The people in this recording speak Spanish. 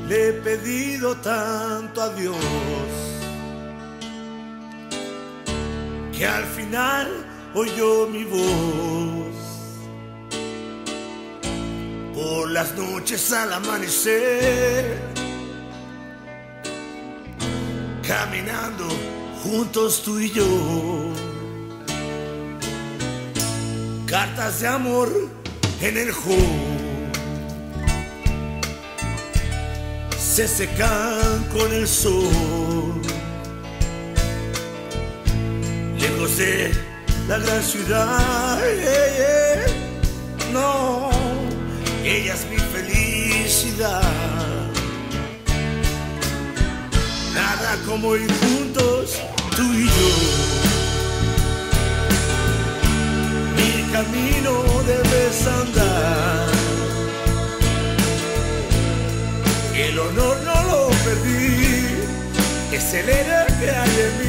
le he pedido tanto a Dios que al final oyó mi voz. Por las noches al amanecer, caminando juntos tú y yo, cartas de amor en el hall se secan con el sol. Lejos de la gran ciudad, no, ella es mi felicidad. Nada como ir juntos tú y yo. Mi camino debes andar. El honor no lo pedí, es el héroe que hay en mí.